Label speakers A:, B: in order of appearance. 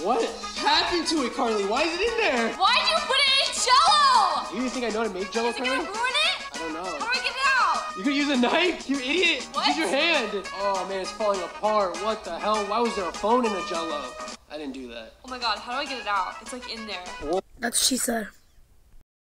A: What happened to it, Carly? Why is it in there?
B: Why'd you put it in Jell-O?
A: You think I know how to make Jell-O, Carly?
B: Is it gonna ruin it?
A: I don't know.
B: How do I get it out?
A: You could use a knife, you idiot.
B: What?
A: Use your hand. Oh man, it's falling apart. What the hell? Why was there a phone in a Jell-O? I didn't do that.
B: Oh my god, how do I get it out? It's like in there.
C: That's what she said.